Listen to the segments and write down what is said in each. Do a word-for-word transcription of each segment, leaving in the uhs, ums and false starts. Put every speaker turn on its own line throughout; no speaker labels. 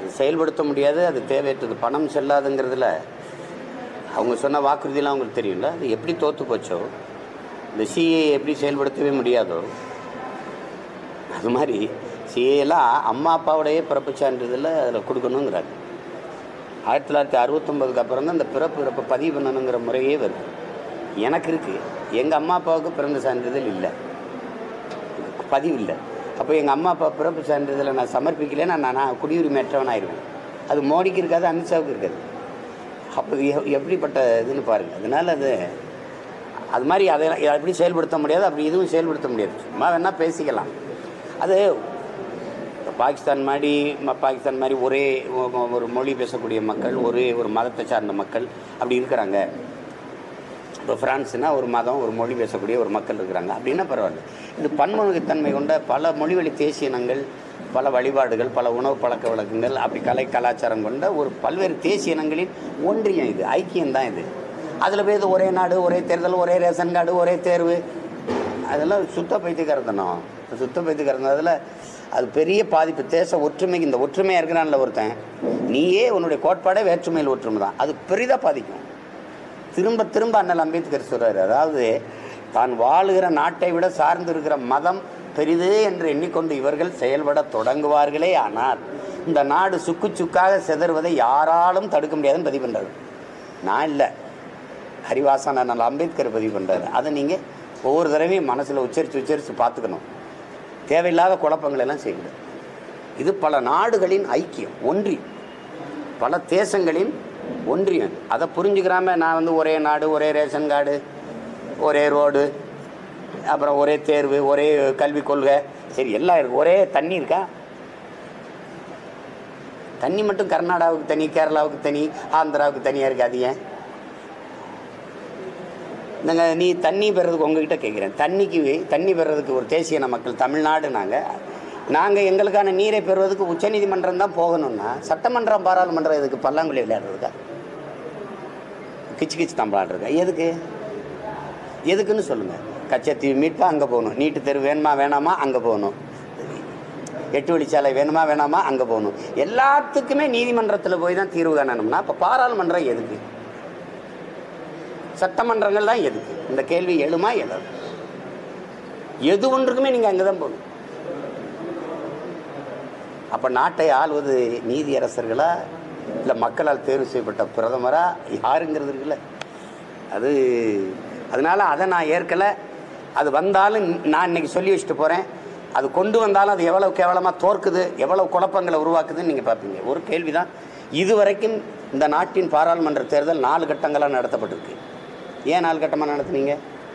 செயல்படுத்த முடியாது, அது தேவையற்றது. பணம் செல்லாதுங்கிறதுல அவங்க சொன்ன வாக்குறுதியெல்லாம் அவங்களுக்கு தெரியும்ல, அது எப்படி தோற்று போச்சோ, இந்த சிஏ எப்படி செயல்படுத்தவே முடியாதோ, அது மாதிரி சிஏலாம் அம்மா அப்பாவுடைய பிறப்பு சான்றிதழில் அதில் கொடுக்கணுங்கிறாங்க. ஆயிரத்தி தொள்ளாயிரத்தி அறுபத்தொம்பதுக்கு அப்புறம் தான் இந்த பிறப்பு இறப்பை பதிவு பண்ணணுங்கிற முறையே வருது. எனக்கு இருக்குது, எங்கள் அம்மா அப்பாவுக்கு பிறந்த சான்றிதழ் இல்லை, பதிவு இல்லை. அப்போ எங்கள் அம்மா அப்பா பிறப்பு சான்றிதழை நான் சமர்ப்பிக்கலைன்னா நான் நான் குடியுரிமையற்றவன் ஆயிடுவேன். அது மோடிக்கு இருக்காது, அமித்ஷாவுக்கு இருக்காது. அப்போ எப்படிப்பட்ட இதுன்னு பாருங்கள். அதனால் அது அது மாதிரி அதை எப்படி செயல்படுத்த முடியாது, அப்படி இதுவும் செயல்படுத்த முடியாது. சும்மா வேணால் பேசிக்கலாம். அது பாகிஸ்தான் மாதிரி பாகிஸ்தான் மாதிரி ஒரே ஒரு மொழி பேசக்கூடிய மக்கள், ஒரே ஒரு மதத்தை சார்ந்த மக்கள் அப்படி இருக்கிறாங்க. இப்போ ஃப்ரான்ஸுனால் ஒரு மதம் ஒரு மொழி பேசக்கூடிய ஒரு மக்கள் இருக்கிறாங்க அப்படின்னா பரவாயில்ல. இது பன்முகத்தன்மை கொண்ட பல மொழிவழி தேசிய இனங்கள், பல வழிபாடுகள், பல உணவு பழக்க வழக்கங்கள், அப்படி கலை கலாச்சாரம் கொண்ட ஒரு பல்வேறு தேசிய இனங்களின் ஒன்றியம் இது, ஐக்கியம்தான் இது. அதில் போய் இது ஒரே நாடு, ஒரே தேர்தல், ஒரே ரேஷன் கார்டு, ஒரே தேர்வு, அதெல்லாம் சுத்த பைத்தியக்காரத்தனம், சுத்த பைத்தியக்காரத்தனம். அதில் அது பெரிய பாதிப்பு. தேச ஒற்றுமைக்கு, இந்த ஒற்றுமையாக இருக்கிறான்ல ஒருத்தன், நீயே உன்னுடைய கோட்பாடே வேற்றுமையில் ஒற்றுமை தான், அது பெரிதாக பாதிக்கும். திரும்ப திரும்ப அண்ணல் அம்பேத்கர் சொல்கிறார், அதாவது தான் வாழுகிற நாட்டை விட சார்ந்து இருக்கிற மதம் பெரிது என்று எண்ணிக்கொண்டு இவர்கள் செயல்பட தொடங்குவார்களே, ஆனால் இந்த நாடு சுக்கு சுக்காக சிதறுவதை யாராலும் தடுக்க முடியாதுன்னு பதிவு பண்ணுறாரு. நான் இல்லை, ஹரிவாசன் அண்ணல் அம்பேத்கர் பதிவு பண்ணுறாரு. அதை நீங்கள் ஒவ்வொரு தடவையும் மனசில் உச்சரித்து உச்சரித்து பார்த்துக்கணும். தேவையில்லாத குழப்பங்கள் எல்லாம் செய்யக்கூடாது. இது பல நாடுகளின் ஐக்கியம், ஒன்றியம், பல தேசங்களின் ஒன்றியம். அதை புரிஞ்சுக்கிறாமல் நான் வந்து ஒரே நாடு, ஒரே ரேஷன் கார்டு, ஒரே ரோடு, அப்புறம் ஒரே தேர்வு, ஒரே கல்விக் கொள்கை, சரி எல்லாம் இருக்குது. ஒரே தண்ணி இருக்கா? தண்ணி மட்டும் கர்நாடகாவுக்கு தனி, கேரளாவுக்கு தனி, ஆந்திராவுக்கு தனியாக இருக்குது. அது ஏன்? நாங்கள் நீ தண்ணி பெறதுக்கு உங்ககிட்ட கேட்குறேன், தண்ணிக்கு தண்ணி பெறதுக்கு ஒரு தேசிய இன மக்கள் தமிழ்நாடு நாங்கள் நாங்கள் எங்களுக்கான நீரை பெறுவதற்கு உச்சநீதிமன்றம் தான் போகணும்னா சட்டமன்றம் பாராளுமன்றம் இதுக்கு பல்லாங்குழி விளையாடுறதுக்கா? கிச்சு கிச்சு தான் விளையாடுறதுக்கா? எதுக்கு எதுக்குன்னு சொல்லுங்கள். கச்சத்தீவு மீட்பா அங்கே போகணும், நீட்டு தெரு வேணுமா வேணாமா அங்கே போகணும், எட்டு வழிச்சாலை வேணுமா வேணாமா அங்கே போகணும். எல்லாத்துக்குமே நீதிமன்றத்தில் போய் தான் தீர்வு காணணும்னா அப்போ பாராளுமன்றம் எதுக்கு? சட்டமன்றங்கள் தான் எதுக்கு? இந்த கேள்வி எழுமா எழுது? எது ஒன்றுக்குமே நீங்கள் அங்கே தான் போகணும். அப்போ நாட்டை ஆள்வது நீதியரசர்களா இல்லை மக்களால் தேர்வு செய்யப்பட்ட பிரதமரா யாருங்கிறது இருக்குல்ல? அது அதனால் அதை நான் ஏற்கலை. அது வந்தாலும் நான் இன்றைக்கி சொல்லி வச்சுட்டு போகிறேன். அது கொண்டு வந்தாலும் அது எவ்வளோ கேவலமாக தோற்குது, எவ்வளோ குழப்பங்களை உருவாக்குதுன்னு நீங்கள் பார்ப்பீங்க. ஒரு கேள்வி தான், இதுவரைக்கும் இந்த நாட்டின் பாராளுமன்ற தேர்தல் நாலு கட்டங்களாக நடத்தப்பட்டிருக்கு. ஏன் நாலு கட்டமாக நடத்துனீங்க?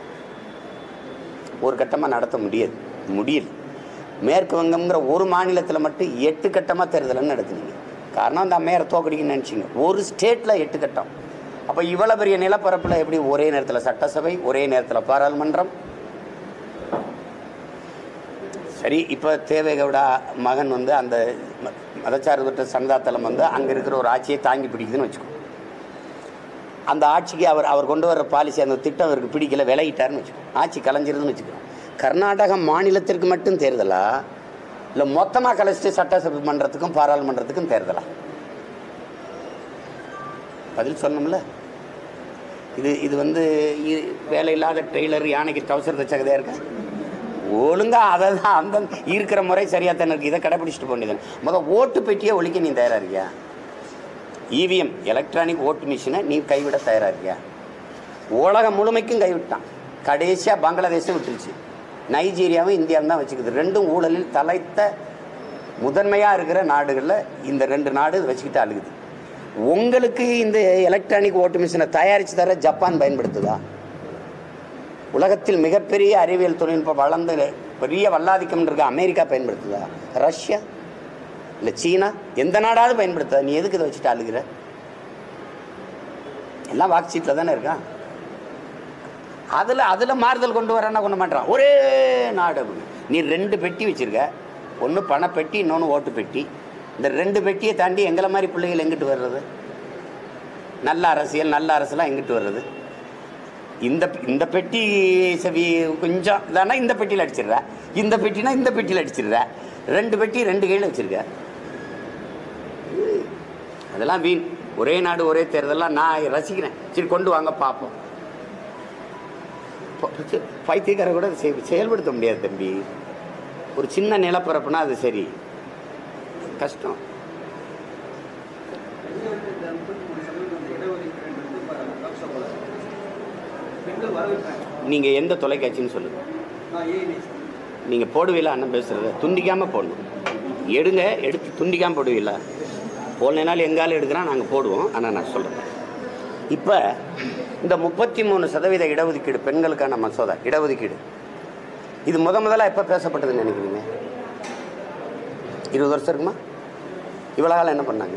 ஒரு கட்டமாக நடத்த முடியாது, முடியல. மேற்கு வங்கம்ங்கிற ஒரு மாநிலத்தில் மட்டும் எட்டு கட்டமாக தேர்தல்னு நடத்துனீங்க. காரணம் அந்த அம்மையாரை தோக்கடிக்குன்னு நினச்சிங்க. ஒரு ஸ்டேட்டில் எட்டு கட்டம். அப்போ இவ்வளோ பெரிய நிலப்பரப்பில் எப்படி ஒரே நேரத்தில் சட்டசபை, ஒரே நேரத்தில் பாராளுமன்றம்? சரி, இப்போ தேவேகவுடா மகன் வந்து அந்த மதச்சார்பற்ற சனதாதளம் வந்து அங்கே இருக்கிற ஒரு ஆட்சியை தாங்கி பிடிக்குதுன்னு வச்சுக்கோ. அந்த ஆட்சிக்கு அவர் அவர் கொண்டு வர்ற பாலிசி, அந்த திட்டம் அவருக்கு பிடிக்கல, விலகிட்டாருன்னு வச்சுக்கோ, ஆட்சி கலைஞ்சிருதுன்னு வச்சுக்கோ. கர்நாடக மாநிலத்திற்கு மட்டும் தேர்தலா இல்லை மொத்தமாக கலைச்சிட்டு சட்டசபை மன்றத்துக்கும் பாராளுமன்றத்துக்கும் தேர்தலா? பதில் சொல்லணும்ல. இது இது வந்து வேலை இல்லாத ட்ரெய்லர், யானைக்கு டவுசர் தச்சகதையாக இருக்கா? ஒழுங்கா அதை தான் அந்த இருக்கிற முறை சரியாக தானே இருக்குது. இதை கடைப்பிடிச்சிட்டு போனீங்க. முதல் ஓட்டு பெட்டியை ஒழிக்க நீ தயாராக இருக்கியா? இவிஎம் எலக்ட்ரானிக் ஓட்டு மிஷினை நீ கைவிட தயாராக இருக்கியா? உலகம் முழுமைக்கும் கைவிட்டான். கடைசியாக பங்களாதேஷும் விட்டுருச்சு, நைஜீரியாவும் இந்தியாவும் தான் வச்சுக்குது. ரெண்டும் ஊழலில் தலைத்த முதன்மையாக இருக்கிற நாடுகளில் இந்த ரெண்டு நாடு வச்சுக்கிட்டு அழுகுது. உங்களுக்கு இந்த எலக்ட்ரானிக் ஓட்டு மிஷினை தயாரித்து தர ஜப்பான் பயன்படுத்துதா? உலகத்தில் மிகப்பெரிய அறிவியல் தொழில்நுட்பம் வளர்ந்து பெரிய வல்லாதிக்கம் இருக்க அமெரிக்கா பயன்படுத்துதா? ரஷ்யா இல்லை சீனா, எந்த நாடாவது பயன்படுத்துதா? நீ எதுக்கு இதை வச்சுட்டு அழுகிற? எல்லாம் வாக்கு சீட்டில் தானே இருக்கான். அதில் அதில் மாறுதல் கொண்டு வரேன்னா கொண்டு மாட்டான். ஒரே நாடு அப்படின்னு நீ ரெண்டு பெட்டி வச்சுருக்க, ஒன்று பணப்பெட்டி, இன்னொன்று ஓட்டு பெட்டி. இந்த ரெண்டு பெட்டியை தாண்டி எங்களை மாதிரி பிள்ளைகள் எங்கிட்டு வர்றது? நல்ல அரசியல், நல்ல அரசுலாம் எங்கிட்டு வர்றது? இந்த இந்த பெட்டி செவி கொஞ்சம் தானே இந்த பெட்டியில் அடிச்சிடுற, இந்த பெட்டினா இந்த பெட்டியில் அடிச்சிடுற. ரெண்டு பெட்டி ரெண்டு கையில் வச்சுருக்க. அதெல்லாம் வீண். ஒரே நாடு ஒரே தேர்தலாம் நான் ரசிக்கிறேன். சரி கொண்டு வாங்க பார்ப்போம். பைத்தியக்கார கூட செயல்படுத்த முடியாது தம்பி. ஒரு சின்ன நிலப்பரப்புனா அது சரி, கஷ்டம். நீங்கள் எந்த தொலைக்காட்சின்னு சொல்லுங்கள். நீங்கள் போடுவீங்களா அண்ணன் பேசுகிறத? துண்டிக்காமல் போடணும். எடுங்க, எடுத்து துண்டிக்காமல் போடுவீங்களா? போடனாலும் எங்காலும் எடுக்கிறோம், நாங்கள் போடுவோம். ஆனால் நான் சொல்கிறேன், இப்போ இந்த முப்பத்தி மூணு சதவீத இடஒதுக்கீடு பெண்களுக்கான மசோதா இடஒதுக்கீடு இது முத முதல்ல எப்போ பேசப்பட்டதுன்னு நினைக்கிறீங்க? இருபது வருஷம் இருக்குமா? இவ்வளோ காலம் என்ன பண்ணாங்க?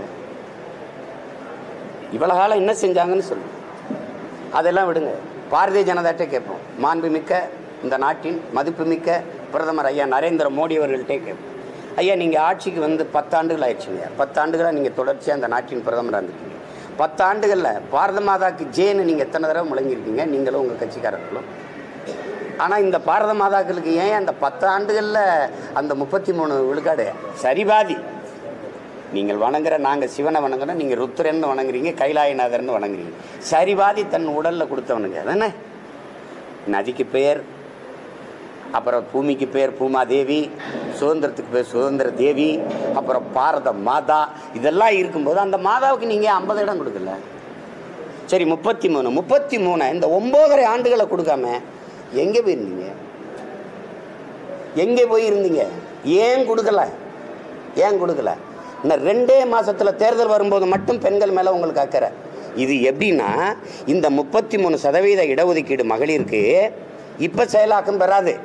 இவ்வளோ காலம் என்ன செஞ்சாங்கன்னு சொல்லுங்க. அதெல்லாம் விடுங்க. பாரதிய ஜனதாட்டே கேட்போம். மாண்புமிக்க இந்த நாட்டின் மதிப்புமிக்க பிரதமர் ஐயா நரேந்திர மோடி அவர்கள்ட்டே கேட்போம். ஐயா, நீங்கள் ஆட்சிக்கு வந்து பத்தாண்டுகள் ஆயிடுச்சுங்க. பத்தாண்டுகளாக நீங்கள் தொடர்ச்சியாக அந்த நாட்டின் பிரதமராக இருந்திருக்கீங்க. பத்தாண்டுகளில் பாரத மாதாக்கு ஜேன்னு நீங்கள் எத்தனை தடவை முழங்கியிருக்கீங்க, நீங்களும் உங்கள் கட்சிக்காரர்களும். ஆனால் இந்த பாரத மாதாக்களுக்கு ஏன் அந்த பத்தாண்டுகளில் அந்த முப்பத்தி மூணு விழுக்காடு சரிபாதி? நீங்கள் வணங்குற, நாங்கள் சிவனை வணங்குறோம், நீங்கள் ருத்ரன்னு வணங்குறீங்க, கைலாயநாதர்னு வணங்குறீங்க. சரிபாதி தன் உடலில் கொடுத்தவனுங்க தானே. நதிக்கு பெயர், அப்புறம் பூமிக்கு பேர் பூமாதேவி, சுதந்திரத்துக்கு பேர் சுதந்திர தேவி, அப்புறம் பாரத மாதா, இதெல்லாம் இருக்கும்போது அந்த மாதாவுக்கு நீங்கள் ஐம்பது இடம் கொடுக்கல. சரி, முப்பத்தி மூணு முப்பத்தி மூணு இந்த ஒம்போதரை ஆண்டுகளை கொடுக்காம எங்கே போயிருந்தீங்க? எங்கே போயிருந்தீங்க? ஏன் கொடுக்கல? ஏன் கொடுக்கல? இந்த ரெண்டே மாதத்தில் தேர்தல் வரும்போது மட்டும் பெண்கள் மேலே உங்களுக்கு அக்கறை. இது எப்படின்னா, இந்த முப்பத்தி மூணு சதவீத இடஒதுக்கீடு மகளிருக்கு இப்போ செயலாக்கம் பெறாது.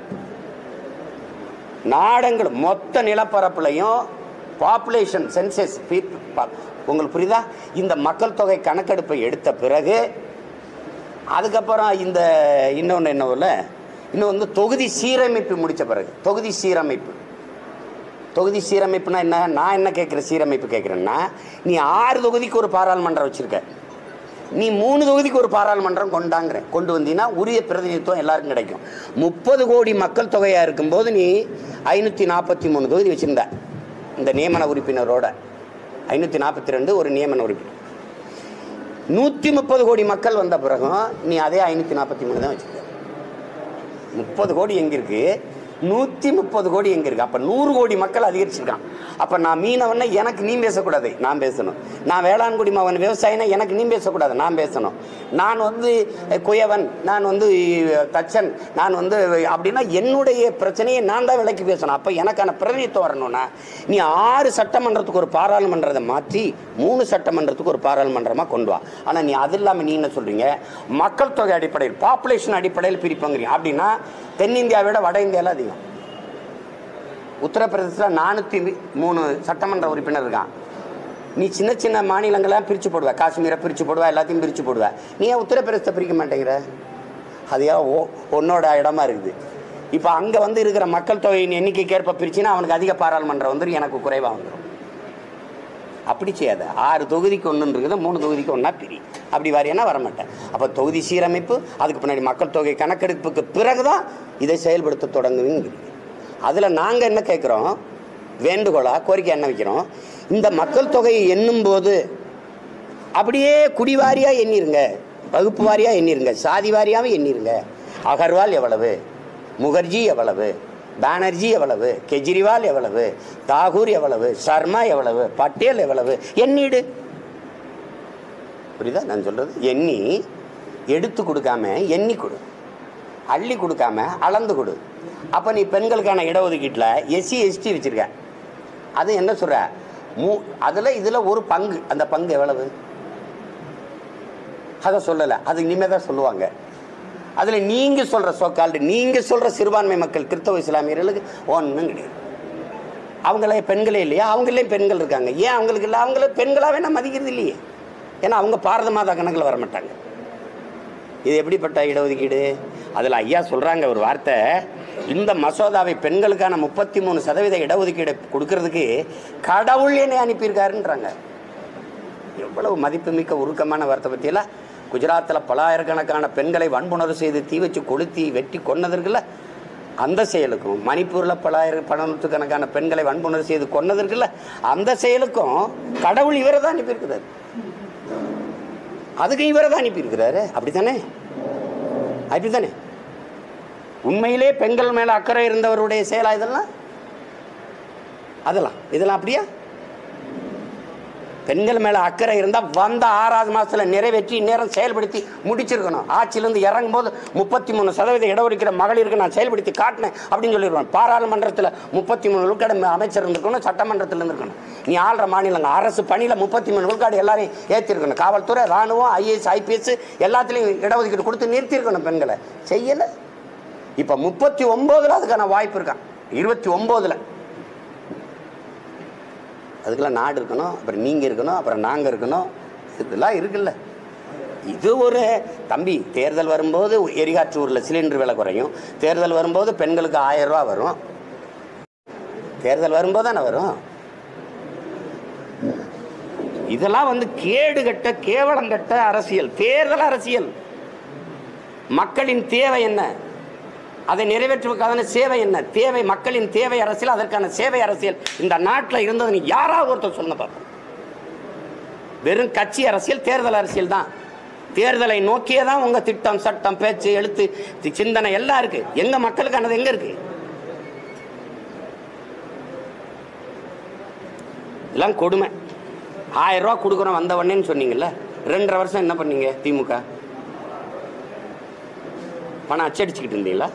நாடங்கள் மொத்த நிலப்பரப்புலையும் பாப்புலேஷன் சென்சஸ், உங்களுக்கு புரியுதா? இந்த மக்கள் தொகை கணக்கெடுப்பை எடுத்த பிறகு அதுக்கப்புறம் இந்த இன்னொன்று என்னவில் இன்னும் வந்து தொகுதி சீரமைப்பு முடித்த பிறகு, தொகுதி சீரமைப்பு தொகுதி சீரமைப்புனா என்ன? நான் என்ன கேட்குற சீரமைப்பு கேட்குறேன்னா, நீ ஆறு தொகுதிக்கு ஒரு பாராளுமன்றம் வச்சுருக்க, நீ மூணு தொகுதிக்கு ஒரு பாராளுமன்றம் கொண்டாங்கிறேன். கொண்டு வந்தீங்கன்னா உரிய பிரதிநிதித்துவம் எல்லாருக்கும் கிடைக்கும். முப்பது கோடி மக்கள் தொகையாக இருக்கும்போது நீ ஐநூற்றி நாற்பத்தி மூணு தொகுதி வச்சுருந்த இந்த நியமன உறுப்பினரோட, ஐநூற்றி நாற்பத்தி ரெண்டு ஒரு நியமன உறுப்பினர். நூற்றி முப்பது கோடி மக்கள் வந்த பிறகும் நீ அதே ஐநூற்றி நாற்பத்தி மூணு தான் வச்சுருக்க. முப்பது கோடி எங்கே இருக்குது? நூற்றி முப்பது கோடி எங்கே இருக்குது? அப்போ நூறு கோடி மக்கள் அதிகரிச்சிருக்கான். அப்போ நான் மீனவனை எனக்கு நீ பேசக்கூடாது, நான் பேசணும். நான் வேளாண்குடி மகன் விவசாயினா எனக்கு நீ பேசக்கூடாது, நான் பேசணும். நான் வந்து குயவன், நான் வந்து தச்சன், நான் வந்து அப்படின்னா என்னுடைய பிரச்சனையை நான் தான் விலைக்கு பேசணும். அப்போ எனக்கான பிரதிநிதித்துவம் வரணும்னா நீ ஆறு சட்டமன்றத்துக்கு ஒரு பாராளுமன்றத்தை மாற்றி மூணு சட்டமன்றத்துக்கு ஒரு பாராளுமன்றமாக கொண்டு வா. ஆனால் நீ அது இல்லாமல் நீ என்ன சொல்கிறீங்க? மக்கள் தொகை அடிப்படையில், பாப்புலேஷன் அடிப்படையில் பிரிப்பங்கிறீங்க. அப்படின்னா தென்னிந்தியாவை விட வட இந்தியாவில் அதிகம். உத்தரப்பிரதேசத்தில் நானூற்றி மூணு சட்டமன்ற உறுப்பினர் இருக்கான். நீ சின்ன சின்ன மாநிலங்களாக பிரித்து போடுவ, காஷ்மீரை பிரித்து போடுவா, எல்லாத்தையும் பிரித்து போடுவ. நீ ஏன் உத்தரப்பிரதேசத்தை பிரிக்க மாட்டேங்கிற? அது ஏன் ஓ உன்னோட இடமா இருக்குது. இப்போ அங்கே வந்து இருக்கிற மக்கள் தொகையின் எண்ணிக்கைக்கு ஏற்ப பிரிச்சுன்னா அவனுக்கு அதிக பாராளுமன்றம் வந்துடும், எனக்கு குறைவாக வந்துடும். அப்படி செய்யாத. ஆறு தொகுதிக்கு ஒன்று இருக்குது, மூணு தொகுதிக்கு ஒன்றா பிரி. அப்படி வரையனா வரமாட்டேன். அப்போ தொகுதி சீரமைப்பு, அதுக்கு பின்னாடி மக்கள் தொகை கணக்கெடுப்புக்கு பிறகு தான் இதை செயல்படுத்த தொடங்குவீங்க. அதில் நாங்கள் என்ன கேட்குறோம், வேண்டுகோளாக கோரிக்கை என்ன வைக்கிறோம், இந்த மக்கள் தொகையை எண்ணும் போது அப்படியே குடிவாரியாக எண்ணிருங்க, வகுப்பு வாரியாக எண்ணிருங்க, சாதி வாரியாகவும் எண்ணிருங்க. அகர்வால் எவ்வளவு, முகர்ஜி எவ்வளவு, பானர்ஜி எவ்வளவு, கெஜ்ரிவால் எவ்வளவு, தாகூர் எவ்வளவு, சர்மா எவ்வளவு, பட்டேல் எவ்வளவு, எண்ணிடு. புரியுதா நான் சொல்கிறது? எண்ணி எடுத்து கொடுக்காம எண்ணி கொடு, அள்ளி கொடுக்காம அளந்து கொடு. அப்போ நீ பெண்களுக்கான இடஒதுக்கீட்டில் எஸ்சி எஸ்டி வச்சுருக்க, அது என்ன சொல்கிற? மூ அதில் இதில் ஒரு பங்கு, அந்த பங்கு எவ்வளவு அதை சொல்லலை, அது இனிமேல் தான் சொல்லுவாங்க. அதில் நீங்கள் சொல்கிற சோக்கால்டு, நீங்கள் சொல்கிற சிறுபான்மை மக்கள் கிறிஸ்தவ இஸ்லாமியர்களுக்கு ஒன்றும் கிடையாது. அவங்களே பெண்களே இல்லையா? அவங்களே பெண்கள் இருக்காங்க. ஏன் அவங்களுக்கு இல்லை? அவங்களே பெண்களாகவே நான் மதிக்கிறது இல்லையே. ஏன்னா அவங்க பாரத மாதா கணக்கில் வரமாட்டாங்க. இது எப்படிப்பட்ட இடஒதுக்கீடு? அதில் ஐயா சொல்கிறாங்க ஒரு வார்த்தை, இந்த மசோதாவை பெண்களுக்கான முப்பத்தி மூணு சதவீத இடஒதுக்கீடு கொடுக்கறதுக்கு கடவுள் என்னை அனுப்பியிருக்காருன்றாங்க. எவ்வளவு மதிப்புமிக்க உருக்கமான வார்த்தை பற்றியெல்லாம். குஜராத்தில் பலாயிரக்கணக்கான பெண்களை வன்புணர்வு செய்து தீ வச்சு கொளுத்தி வெட்டி கொன்னதற்குல அந்த செயலுக்கும் மணிப்பூரில் பலாயிரம் பல நூற்றுக்கணக்கான பெண்களை வன்புணர்வு செய்து கொன்னது இருக்குல்ல, அந்த செயலுக்கும் கடவுள் இவரை தான் அனுப்பியிருக்கிறார். அதுக்கு இவரை தான் அனுப்பியிருக்கிறாரு. அப்படித்தானே? அப்படித்தானே? உண்மையிலே பெண்கள் மேல அக்கறை இருந்தவருடைய செயலா இதெல்லாம்? அதெல்லாம் இதெல்லாம் அப்படியா? பெண்கள் மேல அக்கறை இருந்தா வந்த ஆறாவது மாசத்துல நிறைவேற்றி நேரம் செயல்படுத்தி முடிச்சிருக்கணும். ஆட்சியிலிருந்து இறங்கும் போது முப்பத்தி மூணு சதவீதம் இடஒதுக்கீடு மகளிருக்கு நான் செயல்படுத்தி காட்டினேன் அப்படின்னு சொல்லிடுவேன். பாராளுமன்றத்தில் முப்பத்தி மூணு விழுக்காடு அமைச்சர் இருந்திருக்கணும், சட்டமன்றத்தில் இருந்திருக்கணும். நீ ஆள்ற மாநிலங்க அரசு பணியில முப்பத்தி மூணு விழுக்காடு எல்லாரையும் ஏற்றிருக்கணும். காவல்துறை, ராணுவம், ஐஏஎஸ், ஐபிஎஸ் எல்லாத்துலேயும் இடஒதுக்கீடு கொடுத்து நிறுத்திருக்கணும் பெண்களை. செய்யலை. இப்போ முப்பத்தி ஒன்பதுல அதுக்கான வாய்ப்பு இருக்கான். இருபத்தி ஒன்பதுல அதுக்கெல்லாம் நாடு இருக்கணும், அப்புறம் நீங்கள் இருக்கணும், அப்புறம் நாங்கள் இருக்கணும். இதெல்லாம் இருக்குல்ல. இது ஒரு தம்பி, தேர்தல் வரும்போது எரிகாற்றூரில் சிலிண்டர் விலை குறையும், தேர்தல் வரும்போது பெண்களுக்கு ஆயிரம் ரூபா வரும். தேர்தல் வரும்போது தானே வரும். இதெல்லாம் வந்து கேடு கட்ட கேவலங்கட்ட அரசியல், தேர்தல் அரசியல். மக்களின் தேவை என்ன, அதை நிறைவேற்றுவதற்கான சேவை என்ன, தேவை மக்களின் தேவை அரசியல், அதற்கான சேவை அரசியல் இந்த நாட்டில் இருந்தது யாராவது ஒருத்தர் சொல்ல பார்ப்போம். வெறும் கட்சி அரசியல், தேர்தல் அரசியல் தான். தேர்தலை நோக்கியே தான் உங்க திட்டம், சட்டம், பேச்சு, எழுத்து, சிந்தனை எல்லாம் இருக்கு. எங்க மக்களுக்கானது எங்க இருக்கு? எல்லாம் கொடுமை. ஆயிரம் ரூபா கொடுக்குறோம் வந்த உடனேன்னு சொன்னீங்கல்ல, ரெண்டரை வருஷம் என்ன பண்ணீங்க? திமுக பணம் அச்சடிச்சுக்கிட்டு இருந்தீங்களா?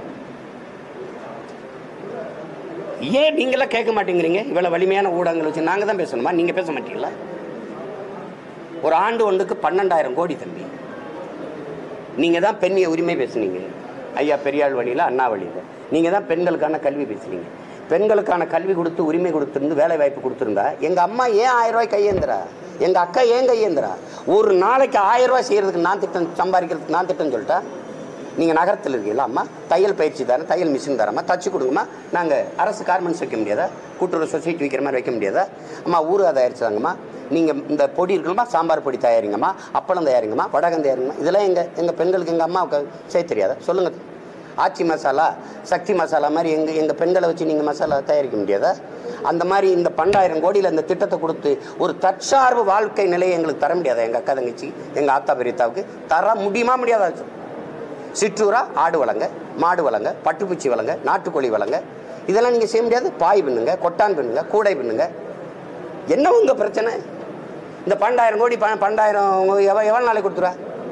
ஏன் நீங்களாம் கேட்க மாட்டேங்கிறீங்க? இவ்வளவு வலிமையான ஊடகங்கள் வச்சு நாங்கள் தான் பேசணுமா? நீங்க பேச மாட்டீங்களா? ஒரு ஆண்டு ஒன்றுக்கு பன்னெண்டாயிரம் கோடி தம்பி. நீங்க தான் பெண்ணிய உரிமை பேசுனீங்க. ஐயா பெரியாள் வழியில், அண்ணா வழியில் நீங்க தான் பெண்களுக்கான கல்வி பேசுனீங்க. பெண்களுக்கான கல்வி கொடுத்து உரிமை கொடுத்துருந்து வேலை வாய்ப்பு கொடுத்துருந்தா எங்க அம்மா ஏன் ஆயிரம் ரூபாய் கையேந்திரா? எங்க அக்கா ஏன் கையேந்திரா? ஒரு நாளைக்கு ஆயிரம் ரூபாய் செய்யறதுக்கு நான் திட்டம், சம்பாதிக்கிறதுக்கு நான் திட்டம் சொல்லிட்டா, நீங்கள் நகரத்தில் இருக்கீங்களா அம்மா? தையல் பயிற்சி தரேன், தையல் மிஷின் தரம்மா, தச்சு கொடுங்கம்மா. நாங்கள் அரசு கார்மெண்ட்ஸ் வைக்க முடியாதா? கூட்டுறவு சொசைட்டி வைக்கிற மாதிரி வைக்க முடியாதா? அம்மா ஊறுகாய் தயாரிச்சாங்கம்மா, நீங்கள் இந்த பொடி இருக்கணுமா, சாம்பார் பொடி தயாரிங்கம்மா, அப்பளம் தயாரிங்கம்மா, வடகம் தயாரிங்கம்மா. இதெல்லாம் எங்கள் எங்கள் பெண்களுக்கு எங்கள் அம்மாவுக்கு செய்ய தெரியாதா? சொல்லுங்கள். ஆச்சி மசாலா, சக்தி மசாலா மாதிரி எங்கள் எங்கள் பெண்களை வச்சு நீங்கள் மசாலா தயாரிக்க முடியாதா? அந்த மாதிரி இந்த பன்னெண்டாயிரம் கோடியில் இந்த திட்டத்தை கொடுத்து ஒரு தற்சார்பு வாழ்க்கை நிலையை எங்களுக்கு தர முடியாதா? எங்கள் அக்கா தங்கச்சி, எங்கள் ஆத்தா பெரியத்தாவுக்கு தர முடியுமா? முடியாதா? சிற்றூரா ஆடு வளங்க, மாடு வளங்க, பட்டுப்பூச்சி வளங்க, நாட்டுக்கோழி வளங்க, இதெல்லாம் நீங்கள் செய்ய முடியாது. பாய் பின்னுங்க, கொட்டான் பின்னுங்க, கூடை பின்னுங்க. என்ன உங்கள் பிரச்சனை? இந்த பன்னெண்டாயிரம் கோடி பன்னெண்டாயிரம் எவ்வளோ எவ்வளோ நாளைக்கு கொடுத்துருவா?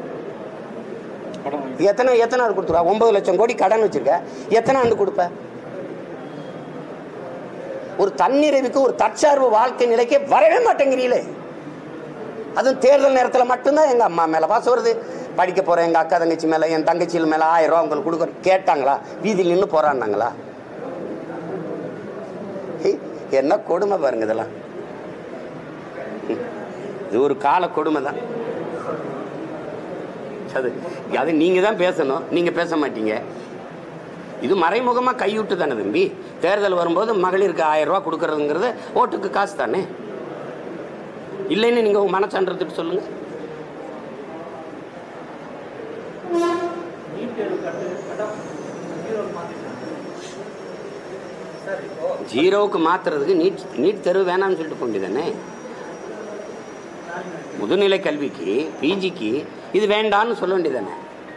எத்தனை எத்தனை ஆண்டு கொடுத்துருவா? ஒன்பது லட்சம் கோடி கடன் வச்சிருக்க, எத்தனை ஆண்டு கொடுப்ப? ஒரு தன்னிறைவுக்கு, ஒரு தற்சார்பு வாழ்க்கை நிலைக்கே வரவே மாட்டேங்கிறீங்களே. அதுவும் தேர்தல் நேரத்தில் மட்டும்தான் எங்கள் அம்மா மேலே பாசம் வருது. படிக்க போகிறேன் எங்கள் அக்கா தங்கச்சி மேலே, என் தங்கச்சியில் மேலே ஆயிரம் ரூபா உங்களுக்கு கொடுக்குறேன் கேட்டாங்களா? வீதியில் நின்று போராடினாங்களா? என்ன கொடுமை பாருங்க இதெல்லாம். இது ஒரு கால கொடுமை தான். அது அது நீங்கள் தான் பேசணும், நீங்கள் பேச மாட்டீங்க. இது மறைமுகமாக கைவிட்டு தானே தம்பி. தேர்தல் வரும்போது மகளிருக்கு ஆயிரம் ரூபா கொடுக்கறதுங்கிறது ஓட்டுக்கு காசு தானே. இல்லைன்னு நீங்கள் உங்கள் மனச்சான்றதுக்கு சொல்லுங்கள். ஜீரோவுக்கு மாத்துறதுக்கு நீட் நீட் தேர்வு வேணாம்னு சொல்லிட்டு போக வேண்டியதானே. முதுநிலை கல்விக்கு, பிஜிக்கு இது வேண்டான்னு சொல்ல வேண்டியதானே.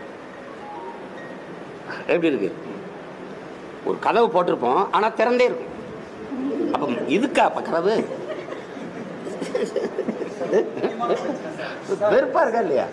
எப்படி இருக்கு? ஒரு கதவு போட்டிருப்போம், ஆனா திறந்தே இருக்கும். அப்ப இதுக்கா அப்ப கதவு? வெறுப்பா இருக்கா இல்லையா?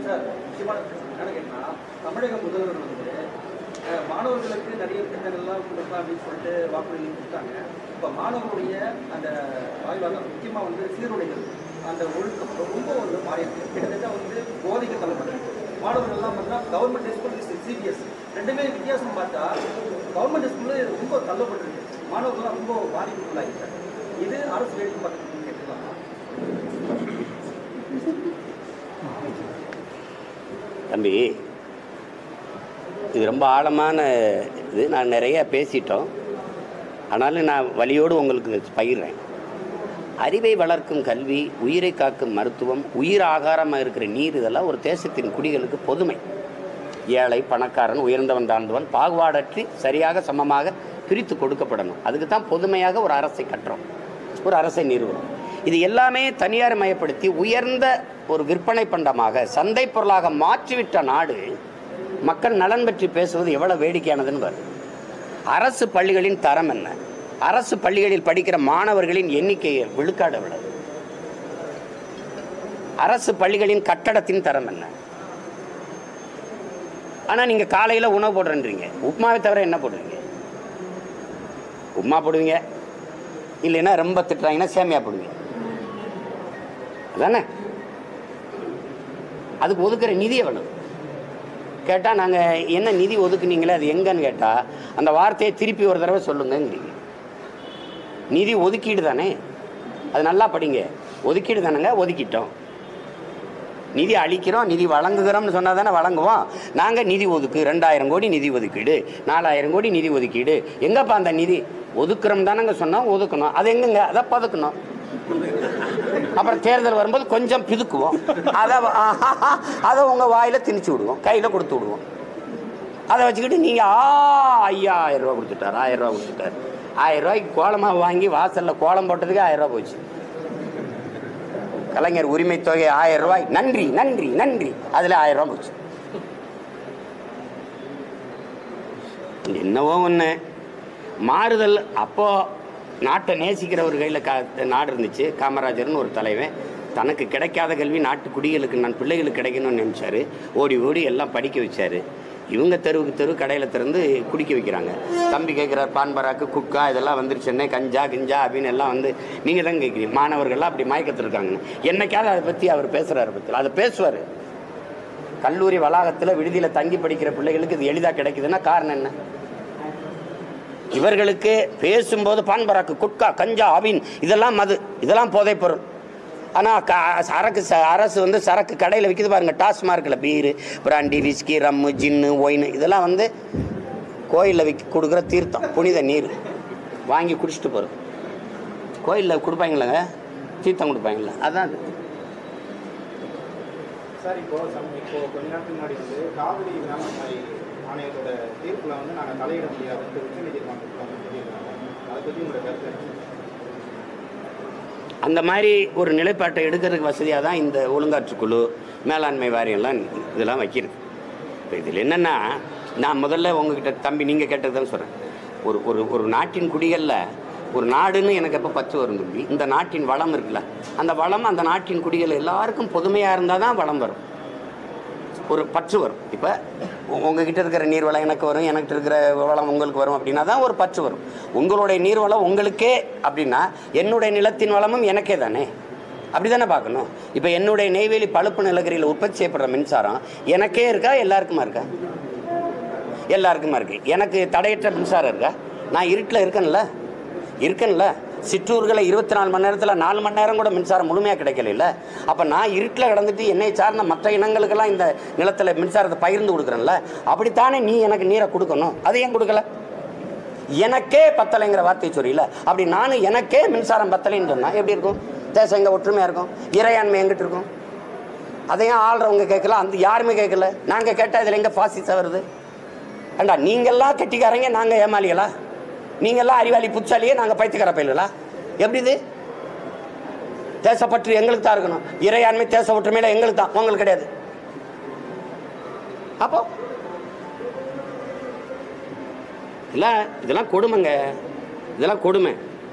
தமிழக முதல்வர் வந்து மாணவர்களுக்கு நிறைய திட்டங்கள்லாம் கொடுப்பா அப்படின்னு சொல்லிட்டு வாக்குறுதி கொடுத்தாங்க. இப்போ மாணவர்களுடைய அந்த வாழ்வாதாரம் முக்கியமாக வந்து சீருடைகள், அந்த ஒழுக்கம் ரொம்ப வந்து மாறியிருக்கு. கிட்டத்தட்ட வந்து போதைக்கு தள்ளப்பட்டிருக்கு. மாணவர்கள்லாம் பார்த்தா கவர்மெண்ட் ஸ்கூல், சிபிஎஸ் ரெண்டுமே வித்தியாசம் பார்த்தா கவர்மெண்ட் ஸ்கூலு ரொம்ப தள்ளப்பட்டிருக்கு. மாணவர்கள்லாம் ரொம்ப பாதிப்புக்குள்ளாயிருக்காங்க. இது அரசு வேடிக்கை பார்க்கணும்னு கேட்டுக்கலாமா?
தம்பி, இது ரொம்ப ஆழமான இது. நான் நிறைய பேசிட்டோம், ஆனாலும் நான் வலியோடு உங்களுக்கு பகிர்றேன். அறிவை வளர்க்கும் கல்வி, உயிரை காக்கும் மருத்துவம், உயிர் ஆகாரமாக இருக்கிற நீர், இதெல்லாம் ஒரு தேசத்தின் குடிகளுக்கு பொதுமை. ஏழை பணக்காரன் உயர்ந்தவன் தாழ்ந்தவன் பாகுபாடற்றி சரியாக சமமாக பிரித்து கொடுக்கப்படணும். அதுக்கு தான் பொதுமையாக ஒரு அரசை கட்டுறோம், ஒரு அரசை நிறுவனம். இது எல்லாமே தனியார் மயப்படுத்தி உயர்ந்த ஒரு விற்பனை பண்டமாக சந்தை பொருளாக மாற்றிவிட்ட நாடு மக்கள் நலன் பற்றி பேசுவது எவ்வளவு வேடிக்கையானதுன்னு வரும். அரசு பள்ளிகளின் தரம் என்ன? அரசு பள்ளிகளில் படிக்கிற மாணவர்களின் எண்ணிக்கையை விழுக்காடு எவ்வளவு? அரசு பள்ளிகளின் கட்டடத்தின் தரம் என்ன? ஆனால் நீங்கள் காலையில் உணவு போடுறேன்றீங்க, உப்புமாவை தவிர என்ன போடுவீங்க? உப்புமா போடுவீங்க, இல்லைன்னா ரொம்ப திட்டுறாங்கன்னா சேமியா போடுவீங்க, அதானே? அதுக்கு ஒதுக்குற நிதி எவ்வளவு கேட்டால் நாங்கள் என்ன நிதி ஒதுக்குனீங்களே அது எங்கன்னு கேட்டால் அந்த வார்த்தையை திருப்பி ஒரு தடவை சொல்லுங்கிறீங்க. நிதி ஒதுக்கீடு தானே, அது நல்லா படிங்க. ஒதுக்கீடு தானேங்க, ஒதுக்கிட்டோம். நிதி அளிக்கிறோம், நிதி வழங்குகிறோம்னு சொன்னால் தானே வழங்குவோம். நாங்கள் நிதி ஒதுக்கு ரெண்டாயிரம் கோடி நிதி ஒதுக்கீடு, நாலாயிரம் கோடி நிதி ஒதுக்கீடு. எங்கப்பா அந்த நிதி ஒதுக்குறோம் தானங்க சொன்னோம், ஒதுக்கணும். அது எங்கங்க? அதை பதுக்கணும். அப்புறம் தேர்தல் வரும்போது கொஞ்சம் பிதுக்குவோம், அதை அதை உங்கள் வாயில் திணிச்சு விடுவோம், கையில் கொடுத்து விடுவோம். அதை வச்சுக்கிட்டு நீங்கள் ஆ ஐயாயிரம் ரூபா கொடுத்துட்டார், ஆயிரம் ரூபா கொடுத்துட்டார். ஆயிரம் ரூபாய்க்கு கோலமாக வாங்கி வாசலில் கோலம் போட்டதுக்கு ஆயிரம் ரூபா போச்சு. கலைஞர் உரிமை தொகை ஆயிரம் ரூபாய், நன்றி நன்றி நன்றி, அதில் ஆயிரம் ரூபாய் போச்சு. என்னவோ ஒன்று மாறுதல். அப்போ நாட்டை நேசிக்கிற ஒரு கையில் கா நாடு இருந்துச்சு. காமராஜர்னு ஒரு தலைவன் தனக்கு கிடைக்காத கல்வி நாட்டு குடிகளுக்கு நான் பிள்ளைகளுக்கு கிடைக்கணும்னு நினைச்சாரு. ஓடி ஓடி எல்லாம் படிக்க வச்சாரு. இவங்க தெருவுக்கு தெரு கடையில் திறந்து குடிக்க வைக்கிறாங்க. தம்பி கேட்குறார், பான்பராக்கு குக்கா இதெல்லாம் வந்துருச்சுன்னே, கஞ்சா கிஞ்சா அப்படின்னு எல்லாம் வந்து நீங்கள் தான் கேட்குறீங்க. மாணவர்கள்லாம் அப்படி மயக்கத்திருக்காங்க. என்னைக்காவது அதை பற்றி அவர் பேசுகிறாரு, பற்றி அதை பேசுவார். கல்லூரி வளாகத்தில் விடுதியில் தங்கி படிக்கிற பிள்ளைகளுக்கு இது எளிதாக கிடைக்குதுன்னா காரணம் என்ன? இவர்களுக்கு பேசும்போது பான்பராக்கு குட்கா கஞ்சா அவின் இதெல்லாம் மது, இதெல்லாம் போதைப் பொருள். ஆனால் க சரக்கு ச அரசு வந்து சரக்கு கடையில் விற்கிது பாருங்கள், டாஸ்மார்க்கில் beer brandy whisky rum gin wine இதெல்லாம் வந்து கோயிலில் விற்க கொடுக்குற தீர்த்தம், புனித நீர் வாங்கி குடிச்சிட்டு போகிறது. கோயிலில் கொடுப்பாங்களேங்க, தீர்த்தம் கொடுப்பாங்களே, அதான் அது.
சார் இப்போ இப்போ கொஞ்ச நேரத்துக்கு முன்னாடி வந்து காவிரி மேலாண்மை ஆணையத்தோட தீர்ப்பில் வந்து நாங்கள் தலையிட முடியாதுன்னு உச்சநீதிமன்றத்தில் வந்து சொல்லியிருக்காங்க. அதை பற்றி உங்களோட கருத்து?
அந்த மாதிரி ஒரு நிலைப்பாட்டை எடுக்கிறதுக்கு வசதியாக தான் இந்த ஒழுங்காற்றுக்குழு மேலாண்மை வாரியம்லாம் இதெல்லாம் வைக்கிறது. இப்போ இதில் என்னென்னா, நான் முதல்ல உங்ககிட்ட தம்பி நீங்கள் கேட்டது தான் சொல்கிறேன். ஒரு ஒரு ஒரு நாட்டின் குடிகளில் ஒரு நாடுன்னு எனக்கு எப்போ பற்று வரும் தம்பி, இந்த நாட்டின் வளம் இருக்குல்ல, அந்த வளம் அந்த நாட்டின் குடிகள் எல்லாருக்கும் பொதுமையாக இருந்தால் தான் வளம் வரும், ஒரு பற்று வரும். இப்போ உங்ககிட்ட இருக்கிற நீர்வளம் எனக்கு வரும், எனக்கு இருக்கிற வளம் உங்களுக்கு வரும் அப்படின்னா தான் ஒரு பற்று வரும். உங்களுடைய நீர்வளம் உங்களுக்கே அப்படின்னா என்னுடைய நிலத்தின் வளமும் எனக்கே தானே, அப்படி தானே பார்க்கணும். இப்போ என்னுடைய நெய்வேலி பழுப்பு நிலக்கரியில் உற்பத்தி செய்யப்படுற மின்சாரம் எனக்கே இருக்கா, எல்லாருக்குமா இருக்கா? எல்லாருக்குமா இருக்கு. எனக்கு தடையற்ற மின்சாரம் இருக்கா? நான் இருட்டில் இருக்கேன்ல இருக்கேன்ல சிற்றூர்களை இருபத்தி நாலு மணி நேரத்தில் நாலு மணி நேரம் கூட மின்சாரம் முழுமையாக கிடைக்கல. அப்போ நான் இருட்டில் கிடந்துட்டு என்னை சார்ந்த மற்ற இனங்களுக்கெல்லாம் இந்த நிலத்தில் மின்சாரத்தை பகிர்ந்து கொடுக்குறேன்ல, அப்படித்தானே நீ எனக்கு நீரை கொடுக்கணும். அது ஏன் கொடுக்கல? எனக்கே பத்தலைங்கிற வார்த்தை சொல்லியில, அப்படி நானும் எனக்கே மின்சாரம் பத்தலைன்னு சொன்னால் எப்படி இருக்கும்? தேசம் எங்கே ஒற்றுமையாக இருக்கும்? இறையாண்மை எங்கிட்டு இருக்கும்? அதையும் ஆள்றவங்க கேட்கல, அந்த யாருமே கேட்கல. நாங்கள் கேட்டால் இதில் எங்கே பாசிசம் வருது? ஏண்டா நீங்கள்லாம் கெட்டிக்காரங்க, நாங்கள் ஏமாளிகளா? நீங்கள்லாம் அறிவாளி புச்சாலியே, நாங்கள் பைத்தியக்கார பயில்களா? எப்படி இது? தேசப்பற்று எங்களுக்கு தான் இருக்கணும், இறையாண்மை தேச ஒற்றுமையில எங்களுக்கு தான், உங்களுக்கு கிடையாது. அப்போ இல்லை, இதெல்லாம் கொடுமைங்க, இதெல்லாம் கொடுமை.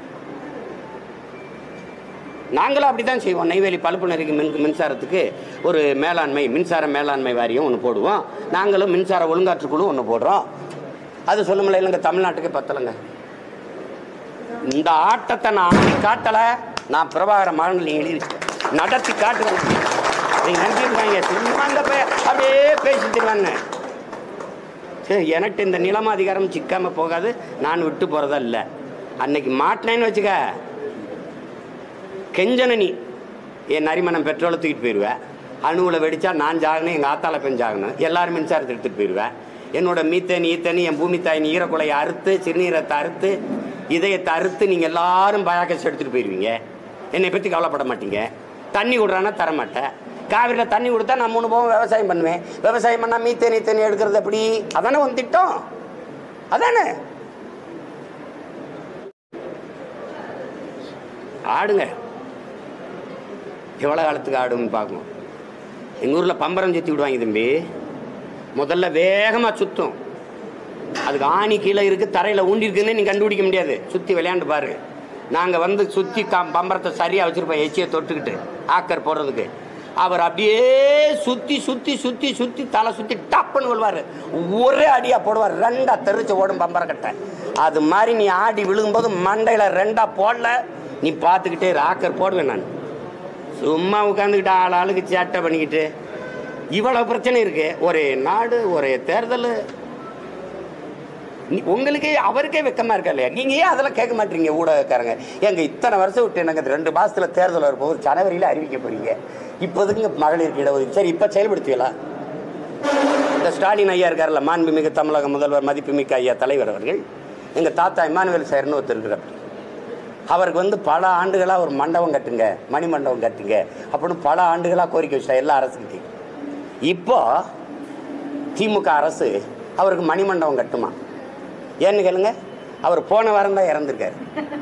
நாங்களும் அப்படி தான் செய்வோம். நெய்வேலி பழுப்பு நெறிக்கு மின் மின்சாரத்துக்கு ஒரு மேலாண்மை மின்சார மேலாண்மை வாரியம் ஒன்று போடுவோம். நாங்களும் மின்சார ஒழுங்காற்றுக்குழு ஒன்று போடுறோம். அது சொல்லுமில்ல, இல்லைங்க தமிழ்நாட்டுக்கு பத்தலைங்க. இந்த ஆட்டத்தை நான் ஆடி காட்டலை, நான் பிரபாகர மாநிலம் எழுதி நடத்தி காட்டுவேன். நீங்கள் நினச்சிருக்காங்க சும்மா அந்த அப்படியே பேசிட்டுருவாங்க. சரி, எனக்கு இந்த நிலம அதிகாரம் சிக்காமல் போகாது, நான் விட்டு போகிறதா இல்லை. அன்னைக்கு மாட்டினேன்னு வச்சுக்க, கெஞ்சனி என் நரிமணம் பெட்ரோலை தூக்கிட்டு போயிடுவேன். அணுவில் வெடித்தா நான் ஜாகணும், எங்கள் ஆத்தால பெண் ஜாகணும், எல்லோரும் மின்சாரத்தை எடுத்துகிட்டு போயிடுவேன். என்னோட மீத்தேன் ஈத்தனி என் பூமி தாயின் ஈரக்குலையை அறுத்து சிறுநீரத்தை அறுத்து இதயத்தை அறுத்து நீங்கள் எல்லாரும் பயாக்கஸ் எடுத்துகிட்டு போயிடுவீங்க. என்னை பற்றி கவலைப்பட மாட்டீங்க. தண்ணி விட்றானா தரமாட்டேன், காவிரியில் தண்ணி கொடுத்தா நான் மூணு போகம் விவசாயம் பண்ணுவேன். விவசாயம் பண்ணால் மீத்தேனி தண்ணி எடுக்கிறது எப்படி? அதானே ஒரு திட்டம். அதானே ஆடுங்க. எவ்வளோ காலத்துக்கு ஆடுன்னு பார்க்கணும். எங்கள் ஊரில் பம்பரம் சுற்றி விடுவாங்க தம்பி. முதல்ல வேகமாக சுற்றும். அதுக்கு ஆணி கீழே இருக்குது, தரையில் ஊண்டி இருக்குன்னு நீ கண்டுபிடிக்க முடியாது. சுற்றி விளையாண்டு பாரு. நாங்கள் வந்து சுற்றி கா பம்பரத்தை சரியாக வச்சுருப்போம், எச்சியை தொட்டுக்கிட்டு ஆக்கர் போடுறதுக்கு. அவர் அப்படியே சுற்றி சுற்றி சுற்றி சுற்றி தலை சுற்றி டப்புன்னு விழுவார். ஒரே அடியாக போடுவார். ரெண்டாக தெரிச்சு ஓடும் பம்பரக்கட்டை. அது மாதிரி நீ ஆடி விழுகும்போது மண்டையில் ரெண்டாக போடல, நீ பார்த்துக்கிட்டே ஆக்கர் போடுவேன். நான் சும்மா உட்காந்துக்கிட்டு ஆள் ஆளுக்கு சேட்டை பண்ணிக்கிட்டு இவ்வளோ பிரச்சனை இருக்கு. ஒரே நாடு, ஒரே தேர்தல். உங்களுக்கே அவருக்கே வெக்கமா இருக்கா இல்லையா? நீங்க ஏன் அதெல்லாம் கேட்க மாட்டீங்க? ஊடகக்காரங்க எங்க இத்தனை வருஷம் விட்டு எனக்கு ரெண்டு மாசத்துல தேர்தல் வரும்போது ஜனவரியில அறிவிக்க போறீங்க. இப்போதுக்கு மகளிருக்கு இடஒதுக்கீடு சரி, இப்ப செயல்படுத்தியலாம். இந்த ஸ்டாலின் ஐயா இருக்காருல்ல, மாண்புமிகு தமிழக முதல்வர் மதிப்புமிக்க ஐயா தலைவர் அவர்கள், எங்க தாத்தா இமானுவேல் சார்னு ஒருத்தர் இருக்கிறார். அவருக்கு வந்து பல ஆண்டுகளாக ஒரு மண்டபம் கட்டுங்க, மணி மண்டபம் கட்டுங்க அப்படின்னு பல ஆண்டுகளாக கோரிக்கை வச்சா எல்லா அரசுக்கிட்டையும். இப்போ திமுக அரசு அவருக்கு மணிமண்டபம் கட்டுமா? ஏன்னு கேளுங்க, அவர் போன வாரம் தான் இறந்துருக்காரு.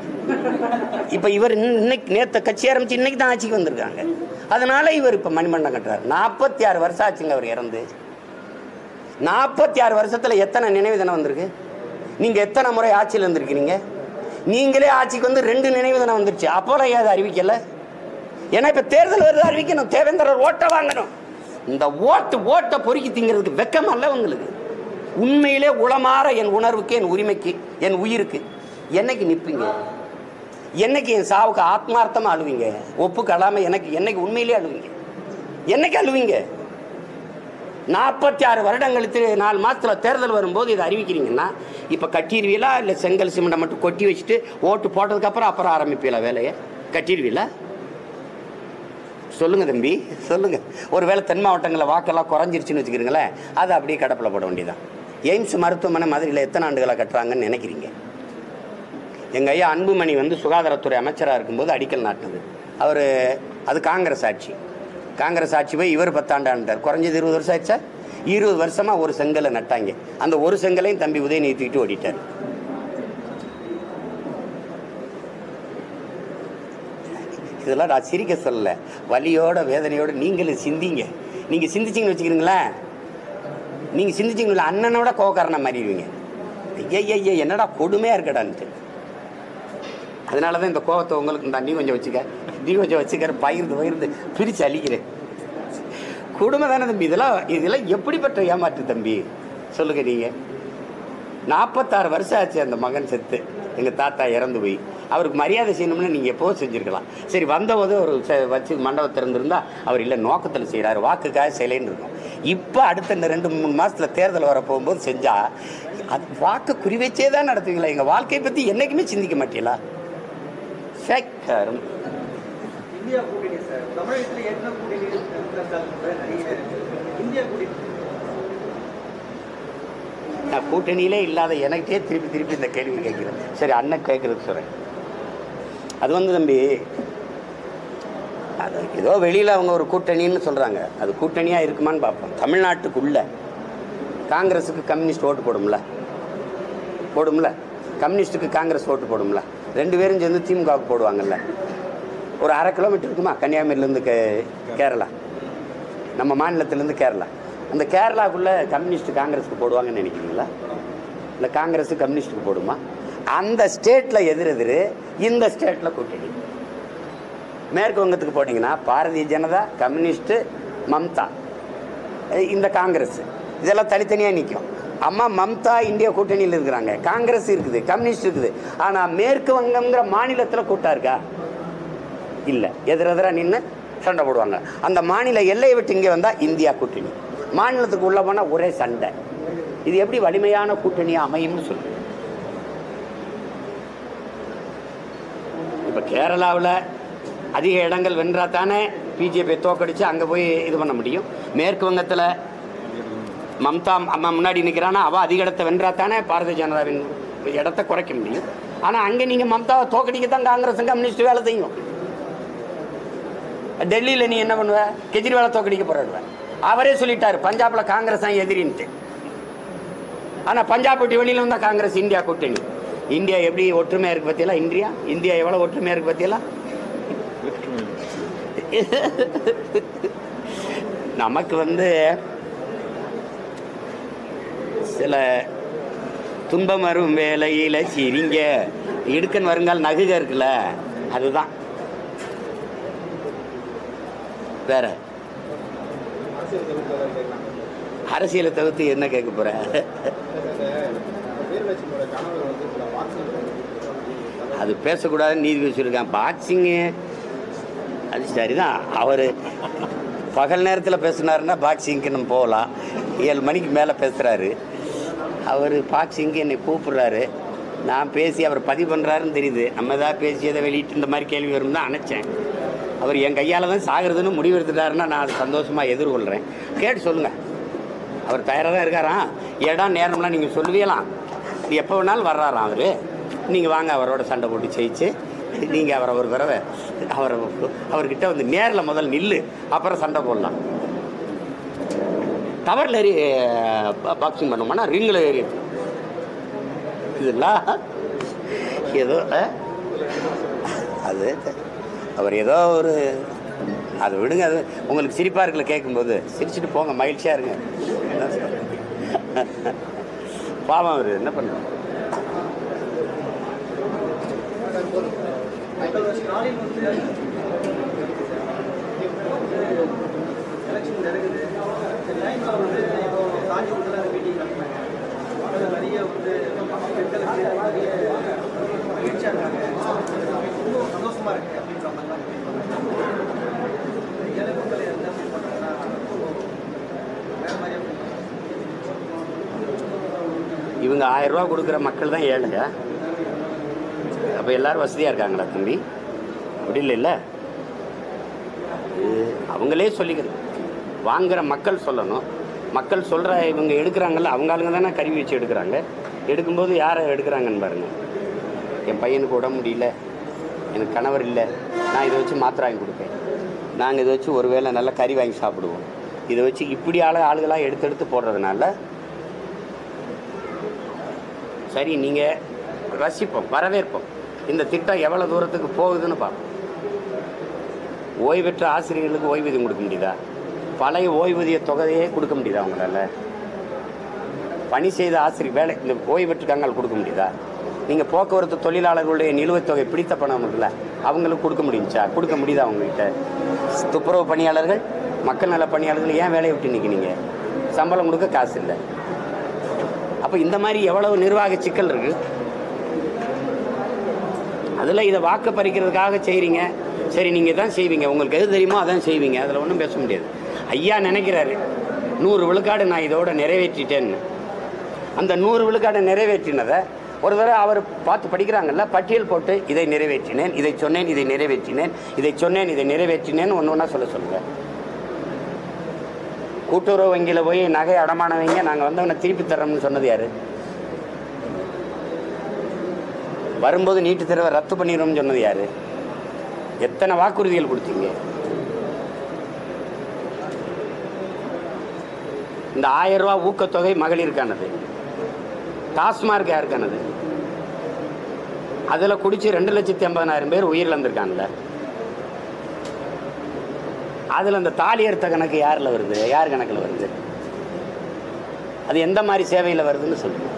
இப்போ இவர் இன்னைக்கு நேற்று கட்சி ஆரம்பிச்சு இன்னைக்கு தான் ஆட்சிக்கு வந்திருக்காங்க. அதனால இவர் இப்போ மணிமண்டபம் கட்டுறாரு. நாற்பத்தி ஆறு வருஷம் ஆச்சுங்க அவர் இறந்து. நாற்பத்தி ஆறு வருஷத்துல எத்தனை நினைவு தினம் வந்திருக்கு? நீங்க எத்தனை முறை ஆட்சியில் இருந்திருக்கிறீங்க? நீங்களே ஆட்சிக்கு வந்து ரெண்டு நினைவு தினம் வந்துருச்சு. அப்போலாம் ஏதாவது அறிவிக்கல? ஏன்னா இப்ப தேர்தல் வருது, அறிவிக்கணும். தேவேந்திரர் ஓட்டை வாங்கணும். இந்த ஓட்டு ஓட்டை பொறுக்கி திங்கிறதுக்கு வெக்கம் அல்ல உங்களுக்கு? உண்மையிலே உளமாற என் உணர்வுக்கு, என் உரிமைக்கு, என் உயிருக்கு என்னைக்கு நிற்பீங்க? என்னைக்கு என் சாவுக்கு ஆத்மார்த்தமா அழுவீங்க? ஒப்புக்கு அழாம எனக்கு என்னைக்கு உண்மையிலே அழுவீங்க? என்னைக்கு அழுவீங்க? நாற்பத்தி ஆறு வருடங்களுக்கு நாலு மாசத்துல தேர்தல் வரும்போது இதை அறிவிக்கிறீங்கன்னா இப்ப கட்டிடுவீங்களா? இல்லை செங்கல் சிமெண்டை மட்டும் கொட்டி வச்சுட்டு ஓட்டு போட்டதுக்கு அப்புறம் அப்புறம் ஆரம்பிப்பீங்களா வேலையை? கட்டிடுவீங்களா? சொல்லுங்க தம்பி, சொல்லுங்க. ஒருவேளை தென் மாவட்டங்களில் வாக்கெல்லாம் குறைஞ்சிருச்சுன்னு வச்சுக்கிறீங்களேன், அதை அப்படியே கடப்பில் போட வேண்டியதான். எய்ம்ஸ் மருத்துவமனை மதுரையில் எத்தனை ஆண்டுகளாக கட்டுறாங்கன்னு நினைக்கிறீங்க? எங்கள் ஐயா அன்புமணி வந்து சுகாதாரத்துறை அமைச்சராக இருக்கும்போது அடிக்கல் நாட்டினது அவர். அது காங்கிரஸ் ஆட்சி. காங்கிரஸ் ஆட்சி போய் இவர் பத்தாண்டு ஆண்டார். குறைஞ்சது இருபது வருஷம் ஆயிடுச்சா? இருபது வருஷமா ஒரு செங்கலை நட்டாங்க. அந்த ஒரு செங்கலையும் தம்பி உதயநிதி தூக்கிட்டு ஓடிட்டார். இதெல்லாம் நான் சிரிக்க சொல்லல, வலியோட வேதனையோட நீங்களும் சிந்திங்க. நீங்க சிந்திச்சிங்கன்னு வச்சுக்கிறீங்களேன், நீங்க சிந்திச்சிங்களா அண்ணனோட கோவக்காரனை மாறிடுவீங்க. ஐயா ஐயா என்னடா கொடுமையா இருக்கடான்ட்டு. அதனாலதான் இந்த கோவத்தை உங்களுக்கு இந்த நீ கொஞ்சம் வச்சுக்க, நீ கொஞ்சம் வச்சுக்கிற, பகிர்ந்து பகிர்ந்து பிரிச்சு அழிக்கிறேன். கொடுமை தானே தம்பி இதெல்லாம். இதெல்லாம் எப்படிப்பட்ட ஏமாற்று தம்பி சொல்லுங்க நீங்க. நாற்பத்தாறு வருஷம் ஆச்சு அந்த மகன் செத்து, எங்கள் தாத்தா இறந்து போய். அவருக்கு மரியாதை செய்யணும்னு நீங்கள் எப்போது செஞ்சுருக்கலாம். சரி, வந்தபோது ஒரு வச்சு மண்டபம் திறந்துருந்தா அவர் இல்லை நோக்கத்தில் செய்கிறாரு, வாக்குக்காக செய்யலைன்னு இருக்கும். இப்போ அடுத்த இந்த ரெண்டு மூணு மாதத்தில் தேர்தல் வர போகும்போது செஞ்சால் அது வாக்கு குறி வச்சே தான் நடத்துவீங்களா? எங்கள் வாழ்க்கையை பற்றி என்றைக்குமே சிந்திக்க மாட்டீங்களா?
இந்தியா கூட்டணி சார், தமிழகத்தில் என்ன கூட்டணி நிறைய இந்தியா கூட்டணி
நான் கூட்டணியிலே இல்லாத எனக்கே திருப்பி திருப்பி இந்த கேள்வி கேட்குறேன். சரி, அண்ணன் கேட்குறதுக்கு சொல்கிறேன். அது வந்து தம்பி, அது ஏதோ வெளியில் அவங்க ஒரு கூட்டணின்னு சொல்கிறாங்க, அது கூட்டணியாக இருக்குமான்னு பார்ப்போம். தமிழ்நாட்டுக்குள்ள காங்கிரஸுக்கு கம்யூனிஸ்ட் ஓட்டு போடும்ல, போடும்ல கம்யூனிஸ்ட்டுக்கு காங்கிரஸ் ஓட்டு போடும்ல, ரெண்டு பேரும் சேர்ந்து திமுகவுக்கு போடுவாங்கல்ல. ஒரு அரை கிலோமீட்டர் இருக்குமா கன்னியாகுமரியிலேருந்து கே கேரளா, நம்ம மாநிலத்திலேருந்து கேரளா. அந்த கேரளாவுக்குள்ளே கம்யூனிஸ்ட் காங்கிரஸுக்கு போடுவாங்கன்னு நினைக்கிறீங்களா? இல்லை காங்கிரஸு கம்யூனிஸ்ட்டுக்கு போடுமா? அந்த ஸ்டேட்டில் எதிர் எதிர், இந்த ஸ்டேட்டில் கூட்டணி. மேற்கு வங்கத்துக்கு போட்டிங்கன்னா பாரதிய ஜனதா, கம்யூனிஸ்ட்டு, மம்தா, இந்த காங்கிரஸ், இதெல்லாம் தனித்தனியாக நிற்கும். அம்மா மம்தா இந்தியா கூட்டணியில் இருக்கிறாங்க, காங்கிரஸ் இருக்குது, கம்யூனிஸ்ட் இருக்குது. ஆனால் மேற்கு வங்கம்ங்கிற மாநிலத்தில் கூட்டா இருக்கா? இல்லை, எதிரெதிராக நின்று சண்டை போடுவாங்க. அந்த மாநில எல்லையை விட்டு இங்கே வந்தால் இந்தியா கூட்டணி, மாநிலத்துக்கு உள்ள போனால் ஒரே சண்டை. இது எப்படி வலிமையான கூட்டணியாக அமையும்னு சொல்லு. இப்போ கேரளாவில் அதிக இடங்கள் வென்றா தானே பிஜேபி தோக்கடிச்சு அங்கே போய் இது பண்ண முடியும். மேற்கு வங்கத்தில் மம்தா அம்மா முன்னாடி நிற்கிறானா, அவள் அதிக இடத்தை வென்றா தானே பாரதிய ஜனதாவின் இடத்தை குறைக்க முடியும். ஆனால் அங்கே நீங்கள் மம்தாவை தோக்கடிக்க தான் காங்கிரஸ் கம்யூனிஸ்ட் வேலை செய்யும். டெல்லியில் நீ என்ன பண்ணுவ? கெஜ்ரிவாலை தோக்கடிக்க போராடுவேன். அவரே சொல்லிட்டாரு பஞ்சாப்ல காங்கிரஸ் தான் எதிரின்ட்டு. ஆனால் பஞ்சாப் விட்டு வெளியில் வந்தால் காங்கிரஸ் இந்தியா கூட்டணி. இந்தியா எப்படி ஒற்றுமையாக இருக்கு பற்றியெல்லாம், இந்தியா இந்தியா எவ்வளோ ஒற்றுமையாக இருக்கு பற்றியெல்லாம். நமக்கு வந்து சில துன்பம் வரும் வேலையில் சிரிங்க இடுக்கன் வருங்கால் நகுக இருக்குல்ல, அதுதான். வேற அரசியலை தவிர்த்து என்ன கேட்க போற? அது பேசக்கூடாதுன்னு நீதி வச்சுருக்கான். பாக்ஸிங்கு அது சரிதான். அவர் பகல் நேரத்தில் பேசினாருன்னா பாக்ஸிங்க்கு நம்ம போகலாம். ஏழு மணிக்கு மேலே பேசுகிறாரு அவர். பாக்ஸிங்க்கு என்னை கூப்பிட்றாரு, நான் பேசி அவர் பதிவு பண்ணுறாருன்னு தெரியுது. நம்ம தான் பேசி எதை வெளியிட்டு இந்த மாதிரி கேள்வி வரும் தான் நினச்சேன். அவர் என் கையால் தான் சாகிறதுன்னு முடிவு எடுத்துட்டாருன்னா நான் அது சந்தோஷமாக எதிர்கொள்கிறேன். கேட்டு சொல்லுங்கள், அவர் தயாராக தான் இருக்காராம். இடம் நேரம்லாம் நீங்கள் சொல்லுவீங்களாம். எப்போ வேணாலும் வர்றாராம் அவர். நீங்கள் வாங்க, அவரோட சண்டை போட்டு ஜெயிச்சு நீங்கள் அவரை ஒரு தடவை அவரை அவர்கிட்ட வந்து நேரில் முதல் நில்லு, அப்புறம் சண்டை போடலாம். டவரில் ஏறி பாக்ஸிங் பண்ணுவோம்னா ரிங்கில் ஏறி இதெல்லாம் ஏதோ அது அவர் ஏதோ ஒரு அதை விடுங்க. அது உங்களுக்கு சிரிப்பாக இருக்குல்ல கேட்கும்போது, சிரிச்சுட்டு போங்க, மகிழ்ச்சியாக இருங்க. பாவம் அவர் என்ன பண்ணுறாங்க.
ஸ்டாலின் வந்து எலெக்ஷன் நடக்குது, டைமில் வந்து இப்போ காஞ்சிபுரத்தில் மீட்டிங் நடத்துனாங்க. அதில் நிறைய வந்து பெண்களுக்கு நிறைய மகிழ்ச்சியாக இருக்காங்க, ரொம்ப சந்தோஷமாக இருக்குது அப்படின்ற மாதிரிலாம் ஏழை மக்கள் என்ன ஃபீல் பண்ணுறாங்கன்னா வேறு மாதிரியாக ஃபீல் பண்ணுறாங்க.
இவங்க ஆயிரம் ரூபா கொடுக்குற மக்கள் தான் ஏழையா? அப்போ எல்லோரும் வசதியாக இருக்காங்களா தம்பி? அப்படி இல்லை இல்லை அவங்களே சொல்லிக்கிறது. வாங்குகிற மக்கள் சொல்லணும். மக்கள் சொல்கிற இவங்க எடுக்கிறாங்கல்ல, அவங்க ஆளுங்க தானே கருவி வச்சு எடுக்கிறாங்க. எடுக்கும்போது யாரை எடுக்கிறாங்கன்னு பாருங்கள். என் பையனுக்கு உடம்பு முடியல, எனக்கு கணவர் இல்லை, நான் இதை வச்சு மாத்திரை வாங்கி கொடுப்பேன், நாங்கள் இதை வச்சு ஒரு வேளை நல்லா கறி வாங்கி சாப்பிடுவோம், இதை வச்சு இப்படி ஆளு ஆளுகளாக எடுத்து எடுத்து போடுறதுனால சரி நீங்கள் ரசிப்போம், வரவேற்போம். இந்த திட்டம் எவ்வளோ தூரத்துக்கு போகுதுன்னு பார்ப்போம். ஓய்வெற்ற ஆசிரியர்களுக்கு ஓய்வூதியம் கொடுக்க முடியுதா? பழைய ஓய்வூதிய தொகையே கொடுக்க முடியுதா அவங்களால? பணி செய்த ஆசிரியர் வேலை இந்த ஓய்வெற்றுக்காங்க கொடுக்க முடியுதா? நீங்கள் போக்குவரத்து தொழிலாளர்களுடைய நிலுவைத் தொகை பிடித்த பணம் இருக்குல்ல, அவங்களுக்கு கொடுக்க முடிஞ்சா? கொடுக்க முடியுதா அவங்ககிட்ட? துப்புரவு பணியாளர்கள், மக்கள் நல பணியாளர்கள் ஏன் வேலையை விட்டு நிற்கிறீங்க? சம்பளம் கொடுக்க காசு இல்லை. அப்போ இந்த மாதிரி எவ்வளவு நிர்வாக சிக்கல் இருக்குது. அதில் இதை வாக்கு பறிக்கிறதுக்காக செய்கிறீங்க. சரி, நீங்கள் தான் செய்வீங்க, உங்களுக்கு எது தெரியுமோ அதான் செய்வீங்க, அதில் ஒன்றும் பேச முடியாது. ஐயா நினைக்கிறாரு நூறு விழுக்காடு நான் இதோட நிறைவேற்றிட்டேன்னு. அந்த நூறு விழுக்காடை நிறைவேற்றினதை ஒரு தடவை அவர் பார்த்து படிக்கிறாங்கல்ல, பட்டியல் போட்டு இதை நிறைவேற்றினேன், இதை சொன்னேன், இதை நிறைவேற்றினேன், இதை சொன்னேன், இதை நிறைவேற்றினேன்னு ஒன்று ஒன்றா சொல்ல சொல்லுங்கள். கூட்டுறவு வங்கியில் போய் நகை அடமான வைங்க, நாங்கள் வந்தவனை திருப்பி தர்றோம்னு சொன்னது யார்? வரும்போது நீட்டு தேர்வை ரத்து பண்ணிடுறோம்னு சொன்னது யார்? எத்தனை வாக்குறுதிகள் கொடுத்தீங்க? இந்த ஆயிரம் ரூபா ஊக்கத்தொகை மகளிருக்கானது, டாஸ்மார்க் யாருக்கானது? அதில் குடிச்சு ரெண்டு லட்சத்தி ஐம்பதாயிரம் பேர் உயிரிழந்திருக்காங்கல்ல. அதில் அந்த தாலி அறுத்த கணக்கு யாரில் வருது? யார் கணக்கில் வருது? அது எந்த மாதிரி சேவையில் வருதுன்னு சொல்லுங்கள்.